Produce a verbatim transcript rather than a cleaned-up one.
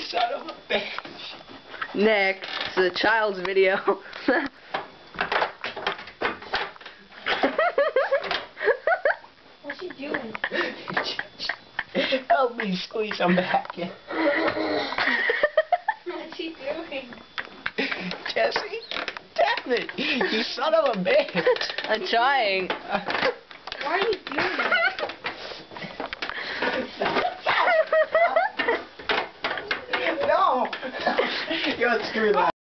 son of a bitch. Next, it's a child's video. What's she doing? Help me squeeze him back in. What's she doing? Jesse, damn it, you son of a bitch. I'm trying. Why are you doing that? No! You're screwed up.